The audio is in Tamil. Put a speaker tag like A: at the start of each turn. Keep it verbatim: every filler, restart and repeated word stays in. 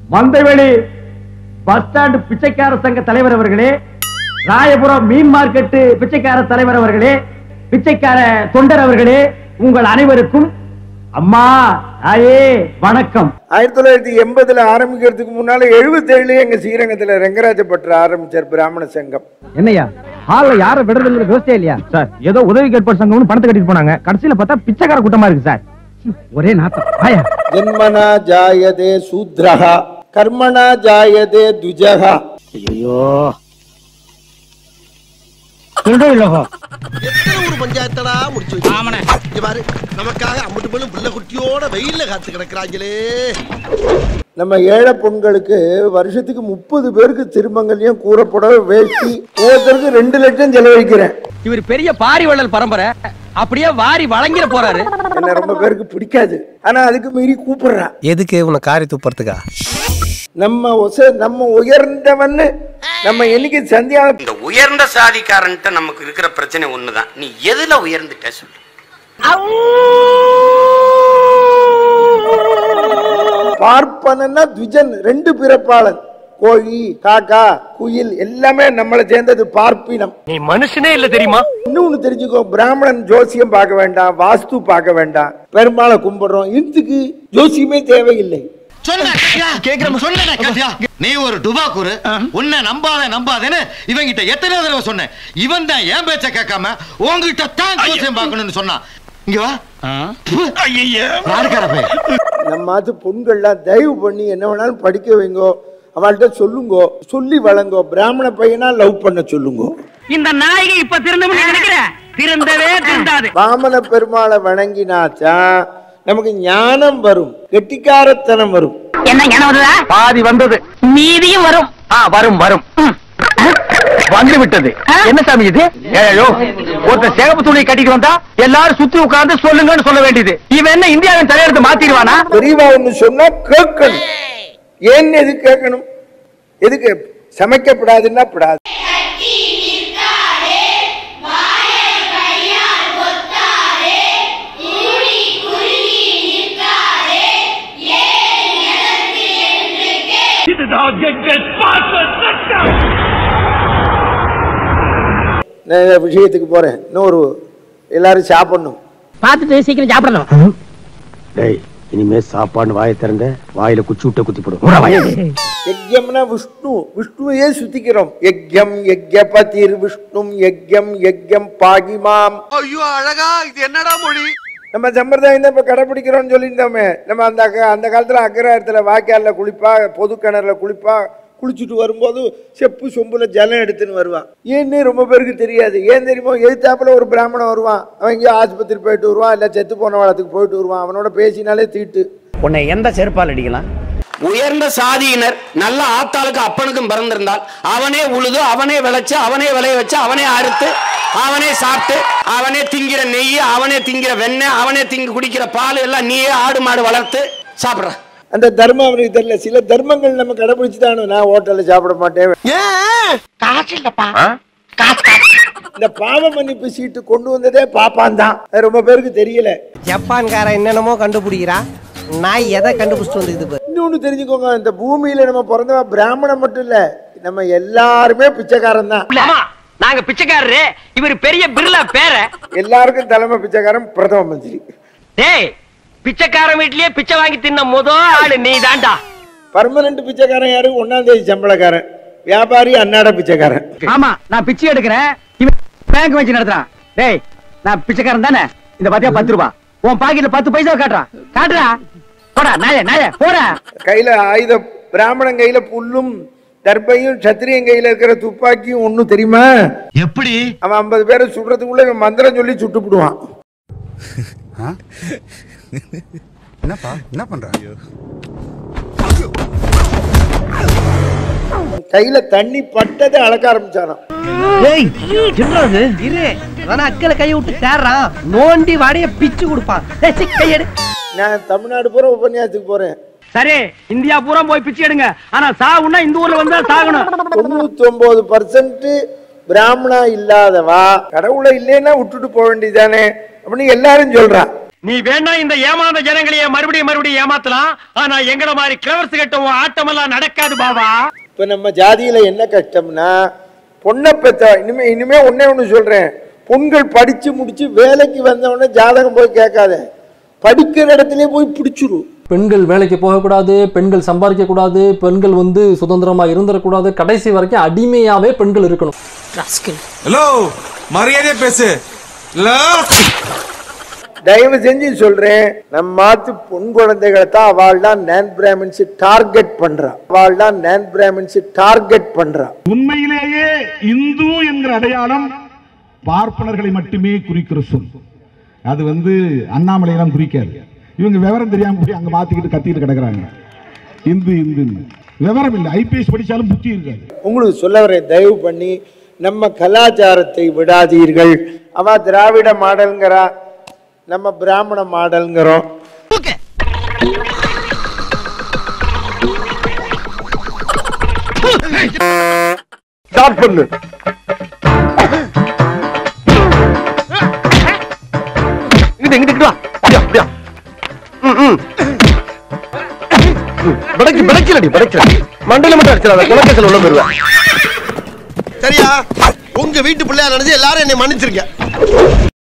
A: மந்தைவெளி பஸ் ஸ்டாண்ட் பிச்சைக்கார சங்க தலைவர் அவர்களே, ராயபுரம் மீன் மார்க்கெட்டு பிச்சைக்கார தலைவர் அவர்களே, பிச்சைக்கார தொண்டர் அவர்களே, உங்கள் அனைவருக்கும் அம்மா தாயே வணக்கம்.
B: ஆயிரத்தி தொள்ளாயிரத்தி எண்பதுல ஆரம்பிக்கிறதுக்கு முன்னால எழுபத்தி ஏழுல எங்க ஸ்ரீரங்கத்துல ரங்கராஜ பட்டர் ஆரம்பிச்சார் பிராமண சங்கம்.
A: என்னையா ஹால்ல யார விடுறதுல விவசாய இல்லையா சார்? ஏதோ உதவி கேட்பார் சங்கம்னு பணத்தை கட்டிட்டு போனாங்க, கடைசியில பார்த்தா பிச்சைக்கார கூட்டமா இருக்கு சார். ஒரே நாத்தம். ஆயா
B: ஜன்மனா ஜாயதே சூத்ரஹா கர்மனா ஜாயதே துஜஹா.
A: ஐயோ
C: பஞ்சாயத்தடா முடிச்சு பாரு, நமக்காக அம்பட்டு பெண்ணும் பிள்ளை குட்டியோட வெயில்ல காத்து கிடக்குறாங்களே.
B: நம்ம ஏழை பொண்களுக்கு வருஷத்துக்கு முப்பது பேருக்கு திருமங்கல்யம் கூறப்பட வேட்டி ஒவ்வொருத்தருக்கு ரெண்டு லட்சம் செலவழிக்கிறேன்.
D: இவர் பெரிய பாரி வள்ளல் பரம்பரை, அப்படியே வாரி வழங்கிட போறாரு.
B: என்ன ரொம்ப பேருக்கு பிடிக்காது, ஆனா அதுக்கு மீறி கூப்பிடுறா.
E: எதுக்கு உன காரி துப்புறதுக்கா?
B: நம்ம நம்ம உயர்ந்தவன்னு நம்ம என்னைக்கு சந்தியா
F: இந்த உயர்ந்த சாதிக்காரன்ட்ட நமக்கு இருக்கிற பிரச்சனை ஒண்ணுதான், நீ எதுல உயர்ந்துட்ட சொல்லு.
B: பார்ப்பனா துஜன் ரெண்டு பிறப்பாளன், கோழி காக்கா குயில் எல்லாமே நம்மளை சேர்ந்தது பார்ப்பினம்.
D: நீ மனுஷனே இல்ல தெரியுமா?
B: இன்னொன்னு தெரிஞ்சுக்கோ, பிராமணன் ஜோசியம் பார்க்க வேண்டாம், வாஸ்து பார்க்க வேண்டாம், பெருமாளை கும்பிடுறோம், இதுக்கு ஜோசியமே தேவையில்லை.
C: நீ ஒரு டுபாக்கூரு, உன்னை நம்பாத நம்பாதேன்னு இவங்கிட்ட எத்தனை தடவை சொன்னேன். இவன் தான் என் பேச்ச கேட்காம உங்ககிட்ட தான் ஜோசியம் பார்க்கணும்னு சொன்னான். இங்க வா.
B: நம்ம அது பொண்கள்லாம் தயவு பண்ணி என்ன வேணாலும் படிக்க வைங்கோ, அவள்கிட்ட சொல்லுங்கோ, சொல்லி வளங்கோ, பிராமண பையனா லவ் பண்ண சொல்லுங்கோ.
D: இந்த நாயகி இப்ப திருந்தவே நினைக்கிறேன், திருந்தவே திருந்தாது.
B: வாமன பெருமாளை வணங்கினாச்சா நமக்கு ஞானம் வரும், கெட்டிக்காரத்தனம் வரும்.
D: என்ன ஞானம் வருதா? பாதி வந்தது, மீதியும் வரும். ஆ வரும் வரும் வந்து விட்டது. என்ன சாமி இது? ஏழோ ஒருத்தர் சேகப்பு துணி கட்டிட்டு வந்தா எல்லாரும் சுத்தி உட்கார்ந்து சொல்லுங்கன்னு சொல்ல வேண்டியது. இவன் என்ன இந்தியாவின் தலையெடுத்து மாத்திடுவானா?
B: பெரியவா ஒண்ணு சொன்னா கேட்கணும். ஏன் எது கேட்கணும்? எதுக்கு சமைக்கப்படாதுன்னா படாது. விஷயத்துக்கு போறேன். இன்னொரு எல்லாரும் சாப்பிடணும்,
D: பார்த்துட்டு சீக்கிரம் சாப்பிடணும்.
A: இனிமே சாப்பாடு வாயை திறந்த வாயில குச்சி விட்ட குத்தி போடும்.
B: யஜ்யம்னா விஷ்ணு, விஷ்ணுவையே சுத்திக்கிறோம். யஜ்யம் யஜ்யபதிர் விஷ்ணும் யஜ்யம் யஜ்யம் பாகிமாம்.
C: ஐயோ அழகா, இது என்னடா மொழி?
B: நம்ம சம்பிரதாயம் தான் இப்ப கடைபிடிக்கிறோம்னு சொல்லியிருந்தோமே. நம்ம அந்த அந்த காலத்துல அக்கராரத்துல வாய்க்கால்ல குளிப்பா, பொது கிணறுல குளிப்பா, குளிச்சுட்டு வரும்போது செப்பு சொம்புல ஜலம் எடுத்துன்னு வருவான். ஏன்னு ரொம்ப பேருக்கு தெரியாது. ஏன் தெரியுமோ, எழுத்தாப்புல ஒரு பிராமணன் வருவான், அவன் எங்கேயோ ஆஸ்பத்திரி போயிட்டு வருவான், இல்ல செத்து போன வளத்துக்கு போயிட்டு வருவான், அவனோட பேசினாலே தீட்டு.
A: உன்னை எந்த செருப்பால் அடிக்கலாம்?
F: உயர்ந்த சாதியினர் நல்ல ஆத்தாளுக்கு அப்பனுக்கும் பிறந்திருந்தால் அவனே உழுது, அவனே விளைச்சு, அவனே விளைய வச்சு, அவனே அறுத்து, அவனே சாப்பிட்டு, அவனே திங்கிற நெய், அவனே திங்கிற வெண்ணெய், அவனே திங்க குடிக்கிற பால் எல்லாம் நீயே ஆடு மாடு வளர்த்து சாப்பிடுற.
B: அந்த தர்மம் அவனுக்கு தெரியல. சில தர்மங்கள் நம்ம கடைபிடிச்சுதானு. நான் ஹோட்டல்ல சாப்பிட மாட்டேன், இந்த பாவ மன்னிப்பு சீட்டு கொண்டு வந்ததே பாப்பான் தான். ரொம்ப பேருக்கு தெரியல.
E: ஜப்பான்கார என்னென்னமோ கண்டுபிடிக்கிறா, நான் எதை கண்டுபிடிச்சிட்டு வந்து.
B: இன்னொன்னு தெரிஞ்சுக்கோங்க, இந்த பூமியில நம்ம பிறந்த பிராமணன் மட்டும் இல்ல, நம்ம எல்லாருமே பிச்சைக்காரன் தான்.
D: நாங்க பிச்சைக்காரரு, இவர் பெரிய பிர்லா பேர.
B: எல்லாருக்கும் தலைமை பிச்சைக்காரன் பிரதம மந்திரி.
D: டேய், பிச்சைக்காரன் வீட்லயே பிச்சை வாங்கி தின்ன முதல் ஆளு நீ தாண்டா.
B: பர்மனன்ட் பிச்சைக்காரன் யாரு? ஒன்னாம் தேதி சம்பளக்காரன், வியாபாரி அன்னாட பிச்சைக்காரன்.
A: ஆமா, நான் பிச்சை எடுக்கிறேன், இவன் பேங்க் வச்சு நடத்துறான். டேய், நான் பிச்சைக்காரன் தானே? இந்த பாத்தியா பத்து ரூபா உன் பாக்கெட்ல பத்து பைசா காட்டுறா காட்டுறா போடா நாய நாய போடா.
B: கையில ஆயுதம், பிராமணன் கையில புல்லும் தர்பையும் சத்திரியன் கையில இருக்கிற துப்பாக்கியும் ஒண்ணு தெரியுமா?
C: எப்படி?
B: அவன் ஐம்பது பேரை சுடுறதுக்குள்ள இவன் மந்திரம் சொல்லி சுட்டு விடுவான்.
G: என்னப்பா என்ன பண்ற?
B: கையில தண்ணி பட்டதை அளக்க ஆரம்பிச்சாராம்.
E: அக்கல கையை விட்டு தேர்றான், நோண்டி வாடைய பிச்சு கொடுப்பான்.
B: நான் தமிழ்நாடு பூரா உபன்யாசத்துக்கு போறேன்.
A: சரி, இந்தியா பூரா போய் பிச்சை எடுங்க, ஆனா சாவுன்னா இந்த ஊர்ல வந்தா சாகணும்.
B: தொண்ணூத்தி ஒன்பது பர்சன்ட் பிராமணா இல்லாதவா கடவுளை இல்லைன்னா விட்டுட்டு போக வேண்டியதானே அப்படின்னு எல்லாரும் சொல்றா.
D: நீ வேணா இந்த ஏமாந்த ஜனங்களையே மறுபடியும் மறுபடியும் ஏமாத்தலாம். ஆனா எங்கள மாதிரி கிளவர்ஸ் கட்ட ஆட்டம் எல்லாம் நடக்காது பாபா.
B: இப்ப நம்ம ஜாதியில என்ன கஷ்டம்னா பொண்ணை பெத்த இனிமே இனிமே ஒன்னே ஒண்ணு சொல்றேன். பொண்கள் படிச்சு முடிச்சு வேலைக்கு வந்தவொடனே ஜாதகம் போய் கேட்காத, படிக்கிற இடத்துலயே போய் பிடிச்சிரு.
H: பெண்கள் வேலைக்கு போகக்கூடாது, பெண்கள் சம்பாதிக்க கூடாது, பெண்கள் வந்து சுதந்திரமா இருந்துடக்கூடாது, கடைசி வரைக்கும் அடிமையாவே பெண்கள் இருக்கணும்.
G: ஹலோ, மரியாதையா பேசு.
B: தயவு செஞ்சு சொல்றேன், நம்ம மாத்து பொன் குழந்தைகளை தான் அவள் தான் நான் பிராமின்ஸ் டார்கெட் பண்றா. அவள் தான் நான் பிராமின்ஸ் டார்கெட் பண்றா.
I: உண்மையிலேயே இந்து என்கிற அடையாளம் பார்ப்பனர்களை மட்டுமே குறிக்கிற சொல். அது வந்து அண்ணாமலையெல்லாம் குறிக்காது. இவங்க விவரம் தெரியாம போய் அங்க மாத்திக்கிட்டு கத்திட்டு கிடக்குறாங்க. இந்து இந்து விவரம் இல்லை. ஐபிஎஸ் படிச்சாலும் புத்தி இருக்காது.
B: உங்களுக்கு சொல்ல வரேன், தயவு பண்ணி நம்ம கலாச்சாரத்தை விடாதீர்கள். அவ திராவிட மாடல்ங்கிறா, நம்ம பிராமண மாடல்ங்கிறோம். ஸ்டார்ட் பண்ணு.
D: மண்டல மட்டும் அடிச்சிடாத, குலக்கேசல் உள்ள போயிருவேன்.
C: சரியா? உங்க வீட்டு பிள்ளையா நினைச்சு எல்லாரும் என்னை மன்னிச்சிருக்க.